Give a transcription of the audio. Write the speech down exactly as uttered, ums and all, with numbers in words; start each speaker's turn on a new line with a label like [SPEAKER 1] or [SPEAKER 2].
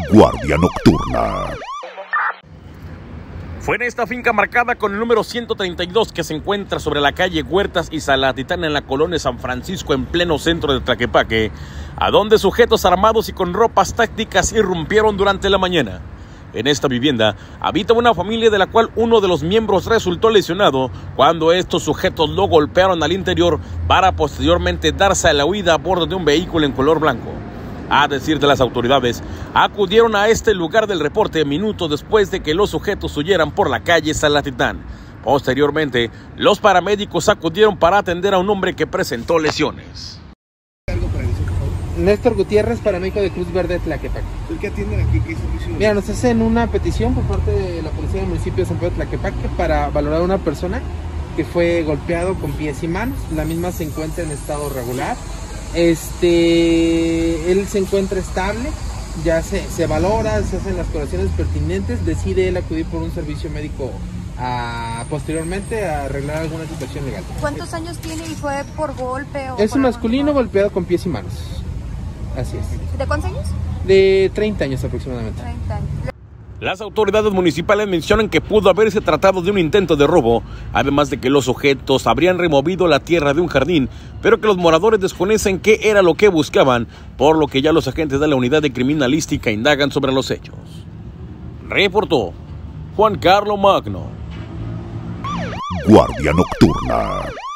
[SPEAKER 1] Guardia Nocturna.
[SPEAKER 2] Fue en esta finca marcada con el número ciento treinta y dos que se encuentra sobre la calle Huertas y Salatitán en la colonia San Francisco en pleno centro de Tlaquepaque, a donde sujetos armados y con ropas tácticas irrumpieron durante la mañana. En esta vivienda habita una familia de la cual uno de los miembros resultó lesionado cuando estos sujetos lo golpearon al interior para posteriormente darse a la huida a bordo de un vehículo en color blanco. A decir de las autoridades, acudieron a este lugar del reporte minutos después de que los sujetos huyeran por la calle Salatitán. Posteriormente, los paramédicos acudieron para atender a un hombre que presentó lesiones.
[SPEAKER 3] Néstor Gutiérrez, paramédico de Cruz Verde Tlaquepaque.
[SPEAKER 4] ¿Qué atienden aquí? ¿Qué servicio?
[SPEAKER 3] Mira, nos hacen una petición por parte de la policía del municipio de San Pedro Tlaquepaque para valorar a una persona que fue golpeado con pies y manos. La misma se encuentra en estado regular. Este, él se encuentra estable, ya se, se valora, se hacen las curaciones pertinentes, decide él acudir por un servicio médico a, posteriormente a arreglar alguna situación legal.
[SPEAKER 5] ¿Cuántos años tiene y fue por golpe? O
[SPEAKER 3] es
[SPEAKER 5] por
[SPEAKER 3] un masculino
[SPEAKER 5] golpe?
[SPEAKER 3] golpeado con pies y manos. Así es.
[SPEAKER 5] ¿De cuántos años?
[SPEAKER 3] De treinta años aproximadamente.
[SPEAKER 5] treinta años.
[SPEAKER 2] Las autoridades municipales mencionan que pudo haberse tratado de un intento de robo, además de que los sujetos habrían removido la tierra de un jardín, pero que los moradores desconocen qué era lo que buscaban, por lo que ya los agentes de la unidad de criminalística indagan sobre los hechos. Reportó Juan Carlos Magno.
[SPEAKER 1] Guardia Nocturna.